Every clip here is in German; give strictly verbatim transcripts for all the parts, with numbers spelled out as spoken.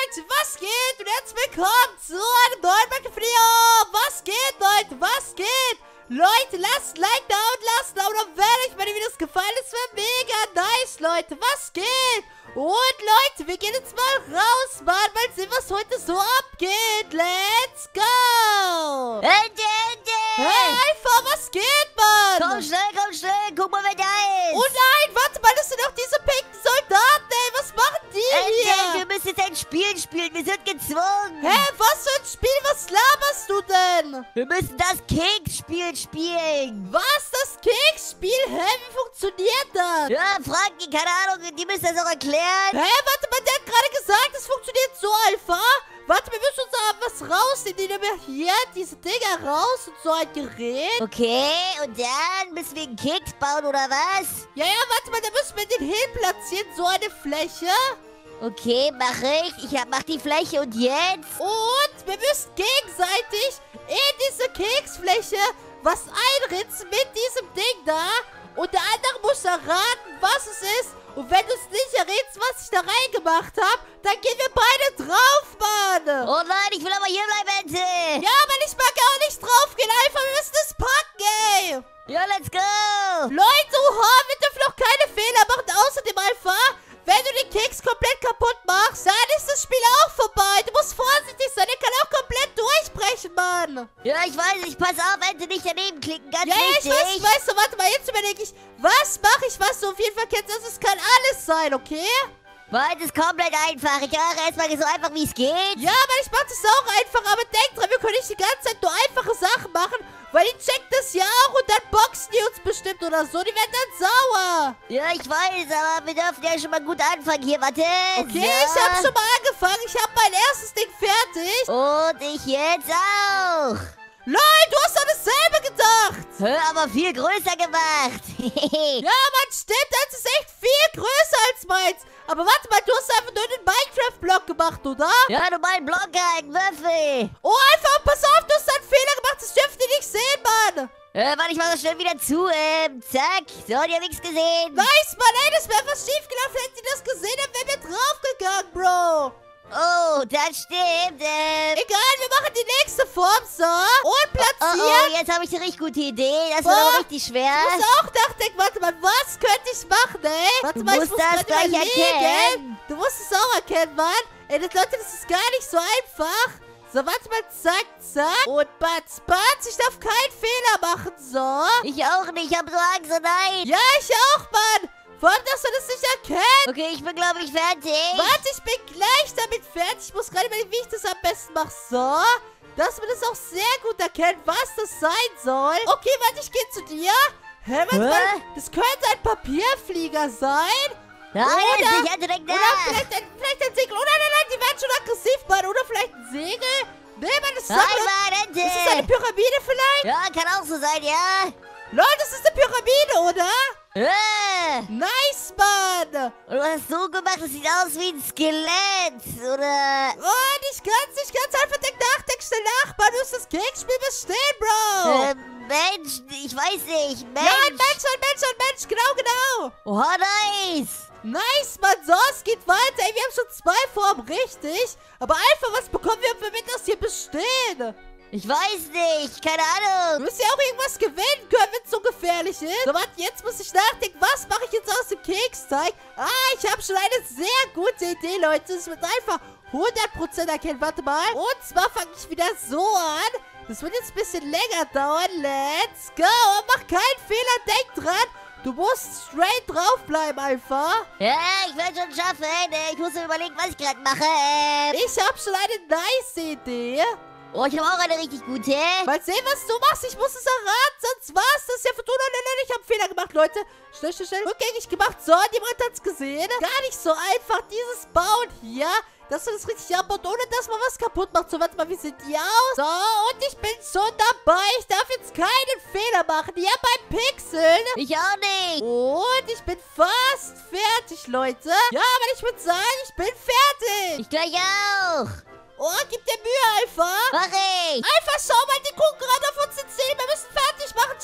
Leute, was geht? Und herzlich willkommen zu einem neuen Minecraft-Video. Was geht, Leute? Was geht? Leute, lasst ein Like da und lasst ein Abo da, wenn euch meine Videos gefallen. Das wäre mega nice, Leute. Was geht? Und Leute, wir gehen jetzt mal raus, Mann. Mal sehen, was heute so abgeht. Let's go! Ende, Ende! Hey, Alpha, was geht, Mann? Komm schnell, komm schnell, guck mal, wer da ist! Oh nein, warte mal, das sind doch diese pinken Soldaten, ey. Was machen die Ende, hier? wir müssen jetzt ein Spiel spielen, wir sind gezwungen! Hä, was für ein Spiel? Was laberst du denn? Wir müssen das Keksspiel spielen! Was? Das Keksspiel? Hä, wie funktioniert das? Ja, Frankie, keine Ahnung, die müssen das auch erklären! Hä, warte mal, der hat gerade gesagt, es funktioniert so, Alpha. Warte, wir müssen uns da was rausnehmen. Die nehmen wir hier diese Dinger raus und so ein Gerät. Okay, und dann müssen wir einen Keks bauen, oder was? Ja, ja, warte mal, da müssen wir den hin platzieren, so eine Fläche. Okay, mache ich. Ich hab, mach die Fläche und jetzt? Und wir müssen gegenseitig in diese Keksfläche was einritzen mit diesem Ding da. Und der andere muss erraten, was es ist. Und wenn du es nicht errätst, was ich da reingemacht habe, dann gehen wir beide drauf, Mann. Oh nein, ich will aber hier bleiben, Ente! Ja, aber ich mag auch nicht draufgehen. Einfach, wir müssen es packen, ey. Ja, let's go! Leute, oha, wir dürfen noch keine Fehler machen. Außerdem, Alpha, wenn du den Keks komplett kaputt machst, dann ist das Spiel auch vorbei. Du musst vorsichtig sein, der kann auch komplett durchbrechen, Mann. Ja, ich weiß, ich pass auf, Ente, nicht daneben klicken, ganz Ja, ja, ich wichtig. weiß, ich weiß. So, warte mal, jetzt überlege ich, was mache ich, was du auf jeden Fall kennst. Also, es kann alles sein, okay? Weil es ist komplett einfach. Ich mache erstmal so einfach, wie es geht. Ja, aber ich mache das auch einfach. Aber denk dran, wir können nicht die ganze Zeit nur einfache Sachen machen, weil die checkt das ja auch und dann boxen die uns bestimmt oder so. Die werden dann sauer. Ja, ich weiß, aber wir dürfen ja schon mal gut anfangen hier. Warte. Okay, so. ich habe schon mal angefangen. Ich habe mein erstes Ding fertig. Und ich jetzt auch. Lol, du hast doch dasselbe gedacht. Hör, aber viel größer gemacht. Ja, Mann, stimmt. Das ist echt viel größer als meins. Aber warte mal, du hast einfach nur den Minecraft-Block gemacht, oder? Ja, du mein Blocker, ein Würfel. Oh, einfach, pass auf, du hast einen Fehler gemacht. Das dürft ihr nicht sehen, Mann. Äh, warte, ich mach das schnell wieder zu. Ähm, zack. So, die haben nichts gesehen. Nice, Mann, ey, das wäre was schiefgelaufen. Hätten die das gesehen, dann wären wir draufgegangen, Bro. Oh, das stimmt. Ähm. Egal, wir machen die nächste Form, so. Und platzieren. Oh, oh, jetzt habe ich eine richtig gute Idee. Das Boah, wird aber richtig schwer. Ich muss auch nachdenken. Warte mal, was könnte ich machen, ey? Warte Du mal, musst ich muss das gerade gleich überlegen. erkennen. Du musst es auch erkennen, Mann. Ey, das, Leute, das ist gar nicht so einfach. So, warte mal, zack, zack. Und batz, batz. Ich darf keinen Fehler machen, so. Ich auch nicht. Ich habe so Angst. Oh nein. Ja, ich auch, Mann. Vor allem, dass du das nicht erkennst. Okay, ich bin, glaube ich, fertig. Warte, ich bin gleich damit fertig. Ich muss gerade überlegen, wie ich das am besten mache. So, dass man das auch sehr gut erkennt, was das sein soll. Okay, warte, ich gehe zu dir. Hä, warte Hä? mal, das könnte ein Papierflieger sein. Nein, Oder- das ist nicht direkt Oder da. vielleicht ein, vielleicht ein Segel. Oder nein, nein, die werden schon aggressiv, Mann. Oder vielleicht ein Segel. Nee, Mann, das ist, Nein, doch- Mann, Ente. ist das eine Pyramide vielleicht? Ja, kann auch so sein, ja. Leute, das ist eine Pyramide, oder? Äh. Nice, Mann. Und du hast so gemacht, das sieht aus wie ein Skelett, oder? Oh, nicht ganz, nicht ganz. Einfach denk nach, denk schnell nach, Mann. Du musst das Keksspiel bestehen, Bro. Ähm, Mensch, ich weiß nicht, Mensch. Ja, ein Mensch, ein Mensch, ein Mensch. Genau, genau. Oha, nice. Nice, Mann. So, es geht weiter. Ey, wir haben schon zwei Formen, richtig? Aber einfach, was bekommen wir, wenn wir das hier bestehen? Ich weiß nicht, keine Du Ahnung. musst ja auch irgendwas gewinnen können, wenn es so gefährlich ist. So, warte, jetzt muss ich nachdenken. Was mache ich jetzt aus dem Keksteig? Ah, ich habe schon eine sehr gute Idee, Leute. Es wird einfach hundert Prozent erkennen. Warte mal. Und zwar fange ich wieder so an. Das wird jetzt ein bisschen länger dauern. Let's go. Und mach keinen Fehler. Denk dran. Du musst straight draufbleiben einfach. Ja, ich werde schon schaffen. Ich muss mir überlegen, was ich gerade mache. Ähm. Ich habe schon eine nice Idee. Oh, ich habe auch eine richtig gute. Mal sehen, was du machst. Ich muss es erraten, sonst war's das ja für du. Nein, nein, nein, ich habe Fehler gemacht, Leute. Schnell, schnell, schnell. Rückgängig gemacht. So, jemand hat's gesehen. Gar nicht so einfach, dieses Bauen hier. Dass du das richtig abbaut, ohne dass man was kaputt macht. So, warte mal, wie sieht die aus? So, und ich bin schon dabei. Ich darf jetzt keinen Fehler machen. Ja, beim Pixeln. Ich auch nicht. Und ich bin fast fertig, Leute. Ja, aber ich würde sagen, ich bin fertig. Ich gleich auch. Oh, gib dir Mühe, Alpha. Mach ich. Alpha, schau mal, die gucken gerade auf uns ins Ziel. Wir müssen fertig machen,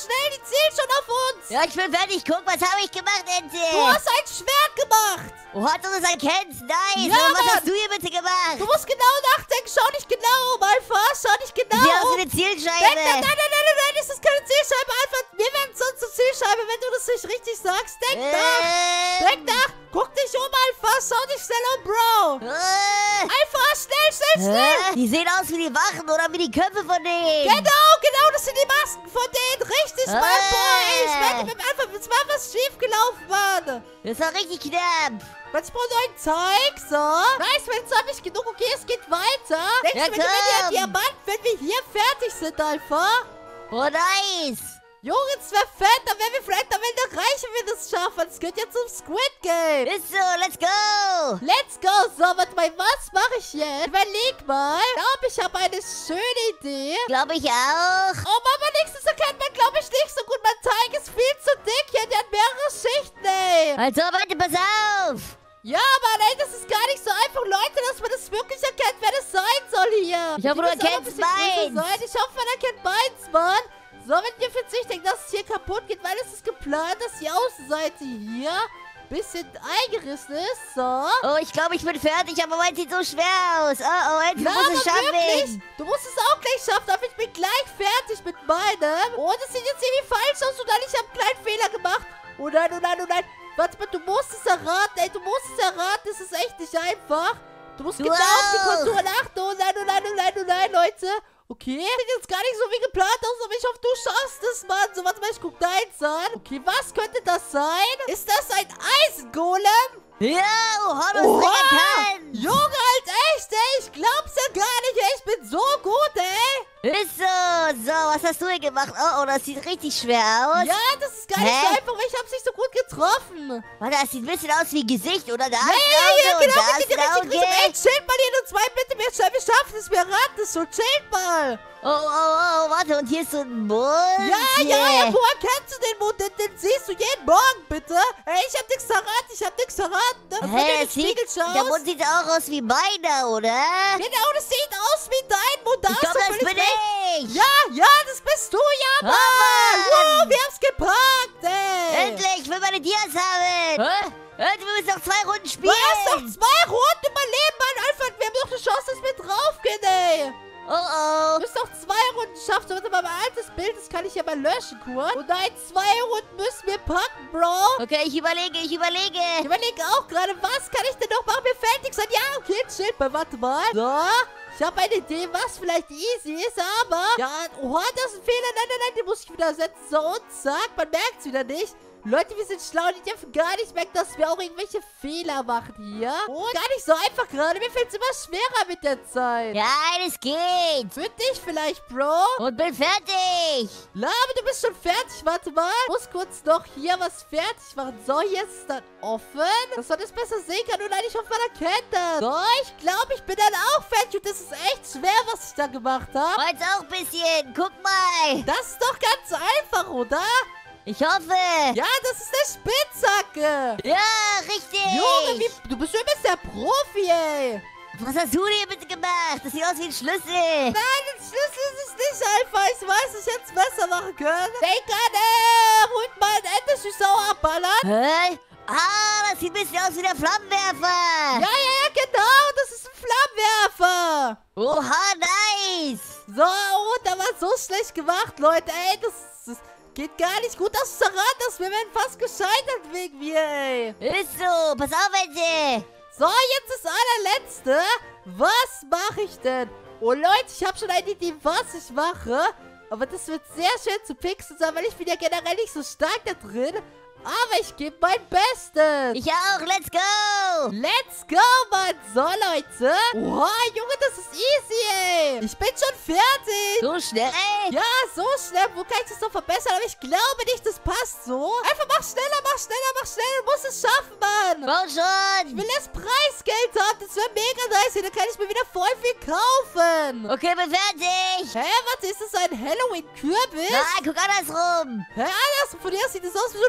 schnell, die zielen schon auf uns. Ja, ich bin fertig. Guck, was habe ich gemacht, Ente? Du hast ein Schwert gemacht. Oh, du das erkennst. Nice. Ja, Aber was Mann. hast du hier bitte gemacht? Du musst genau nachdenken. Schau nicht genau um, Alpha. Schau nicht genau Hier hast du um. eine Zielscheibe. Denk, nein, nein, nein, nein, nein, das ist keine Zielscheibe, Alpha. Wir werden sonst zur Zielscheibe, wenn du das nicht richtig sagst. Denk nach. Ähm. Denk nach. Guck dich um, Alpha. Schau dich schnell um, Bro. Äh. Alpha, schnell, schnell, schnell. Hä? Die sehen aus wie die Wachen oder wie die Köpfe von denen. Genau, genau, das sind die Masken von denen. Richtig, Mann. Äh. Boah, ey, ich wette mit Alpha, es war was schiefgelaufen, Mann. Das war richtig knapp. Was ich brauche neuen Zeug, so. Nice, wenn es habe ich genug. Okay, es geht weiter. Denkst Ja, du, wir gewinnen ja komm. Diamant, wenn wir hier fertig sind, Alpha? Oh, nice. Junge, es wäre fett, dann wären wir vielleicht am Ende reich, wenn wir das schaffen. Es gehört ja zum Squid Game. Ist so, let's go. Let's go. So, warte mal, was mache ich jetzt? Überleg mal. Ich glaube, ich habe eine schöne Idee. Glaube ich auch. Oh, Mama, nächstes erkennt man, glaube ich, nicht so gut. Mein Teig ist viel zu dick hier. Der hat mehrere Schichten, ey. Also, warte, pass auf. Ja, Mann, ey, das ist gar nicht so einfach, Leute, dass man das wirklich erkennt, wer das sein soll hier. Ich hoffe, du Die müssen auch ein erkennst bisschen größer meins. sein. Ich hoffe, man erkennt meins, Mann. So, wenn ihr für sich denkt, dass es hier kaputt geht, weil es ist geplant, dass die Außenseite hier ein bisschen eingerissen ist. So. Oh, ich glaube, ich bin fertig, aber meins sieht so schwer aus. Oh, oh, jetzt Ja, muss es aber wirklich? schaffen. Du musst es auch gleich schaffen, aber ich bin gleich fertig mit meinem. Oh, das sieht jetzt irgendwie falsch aus und dann ich habe einen kleinen Fehler gemacht. Oh nein, oh nein, oh nein. Warte mal, du musst es erraten, ey, du musst es erraten. Das ist echt nicht einfach. Du musst Du genau auf die auch. Konturen achten. Oh nein, oh nein, oh nein, oh nein, Leute. Okay, sieht jetzt gar nicht so wie geplant aus, aber ich hoffe, du schaffst es, Mann. So, warte mal, ich guck deins an. Okay, was könnte das sein? Ist das ein Eisengolem? Ja, oh, du hast Oha! es erkannt. Junge, halt echt, ey. Ich glaub's ja gar nicht, ey. Ich bin so gut, ey. Ist so. So, was hast du hier gemacht? Oh, oh, das sieht richtig schwer aus. Ja, das ist gar nicht Hä? so einfach. Ich hab's nicht so gut getroffen. Warte, das sieht ein bisschen aus wie Gesicht, oder? Da Ja, ist ja, ein ja, Auge und genau, da mit ist dir ein richtig Richtung. Ey, Auge. chillt mal hier nur zwei Blitze mehr schnell. Wir schaffen es, wir raten es schon. Chillt mal. Oh, oh, oh, warte, und hier ist so ein Mund. Ja, ja, ja, woher kennst du den Mund? Den, den siehst du jeden Morgen, bitte. Ey, ich hab nichts verraten, ich hab nichts verraten. Ne? Wenn du in Hä, den das sieht, Spiegel schaust. der Mund sieht auch aus wie meiner, oder? Genau, das sieht aus wie dein Mund. Da Ich hast glaube, du das völlig bin recht. ich. Ja, ja, das bist du, ja, Mann. Mann. Wow, wir haben's gepackt, ey. Endlich, ich will meine Dias haben. Hä? Hä, wir müssen noch zwei Runden spielen. Du hast noch zwei Runden überleben, Mann. Alfred, wir haben doch eine Chance, dass wir draufgehen, ey. Oh, oh. Du musst noch zwei Runden schaffen. Warte mal, mein altes Bild, das kann ich ja mal löschen, kurz. Und nein, zwei Runden müssen wir packen, Bro. Okay, ich überlege, ich überlege. Ich überlege auch gerade, was kann ich denn noch machen? Mir fällt nichts an. Ja, okay, chill mal, warte mal. So, ich habe eine Idee, was vielleicht easy ist, aber... Ja, oha, das ist ein Fehler. Nein, nein, nein, den muss ich wieder setzen. So, und zack, man merkt es wieder nicht. Leute, wir sind schlau, die dürfen gar nicht merken, dass wir auch irgendwelche Fehler machen hier. Und gar nicht so einfach gerade. Mir fällt es immer schwerer mit der Zeit. Ja, das geht. Für dich vielleicht, Bro. Und bin fertig. Labe, du bist schon fertig. Warte mal. Ich muss kurz noch hier was fertig machen. So, hier ist es dann offen. Dass man das besser sehen kann. Und nein, ich hoffe, man erkennt das. So, ich glaube, ich bin dann auch fertig. Und das ist echt schwer, was ich da gemacht habe. Meins auch ein bisschen. Guck mal. Das ist doch ganz einfach, oder? Ich hoffe. Ja, das ist eine Spitzhacke. Ja, richtig. Junge, wie, du bist übelst der Profi, ey. Was hast du hier bitte gemacht? Das sieht aus wie ein Schlüssel. Nein, ein Schlüssel ist es nicht einfach. Ich weiß, ich hätte es besser machen können. Denk an, äh, ruhig mal ein Ende sauer abballern. Hä? Ah, das sieht ein bisschen aus wie der Flammenwerfer. Ja, ja, ja, genau. Das ist ein Flammenwerfer. Oha, nice. So, oh, da war so schlecht gemacht, Leute. Ey, das, das geht gar nicht gut. Das verraten, dass wir werden fast gescheitert wegen mir, ey. Ist so. Pass auf, bitte. So, jetzt das allerletzte. Was mache ich denn? Oh, Leute, ich habe schon eine Idee, was ich mache. Aber das wird sehr schwer zu fixen sein, weil ich bin ja generell nicht so stark da drin. Aber ich gebe mein Bestes. Ich auch. Let's go. Let's go, Mann. So, Leute. Oha, Junge, das ist easy, ey. Ich bin schon fertig. So schnell. Ja, so schnell. Wo kann ich das noch verbessern? Aber ich glaube nicht, das passt so. Einfach mach schneller, mach schneller, mach schneller. Du musst es schaffen, Mann. Komm schon. Ich will das Preisgeld haben. Das wäre mega nice. Da kann ich mir wieder voll viel kaufen. Okay, bin fertig. Hä, warte, ist das ein Halloween-Kürbis? Nein, guck andersrum. Hä, anders von dir sieht das aus wie so ein Kürbis. Von Ja,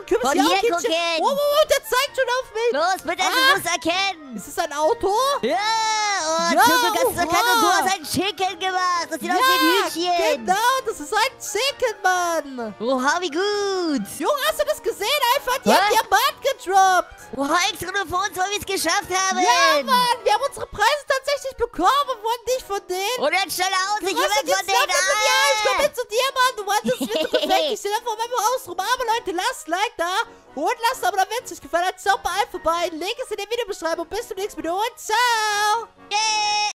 Hier, Kindchen. gucken. Oh, oh, oh, der zeigt schon auf mich. Los, bitte, Ah. du musst erkennen. Ist es ein Auto? Ja, oh, Ja, zum Glück hast du es erkannt und du oha. hast ein Chicken gemacht. Das sieht aus Ja, wie ein Hühnchen. genau, das ist ein Chicken, Mann. Oha, wie gut. Junge, hast du das gesehen? Einfach, die Hä? hat Diamant gedroppt. Oha, extra nur für uns, weil wir es geschafft haben. Ja, Mann, wir haben unsere Preise tatsächlich bekommen und wurden nicht von denen. Und jetzt schnell aus, ich will Was weg ist von jetzt noch denen. mit dir? Ich komm Ah. jetzt zu dir, Mann. Du wolltest mir so gefällt. Ich stehe da vor meinem Haus rum. Aber Leute, lasst ein Like da. Und lasst aber, wenn es euch gefallen hat, schaut mal einfach vorbei. Link ist in der Videobeschreibung. Bis zum nächsten Video und ciao. Yeah.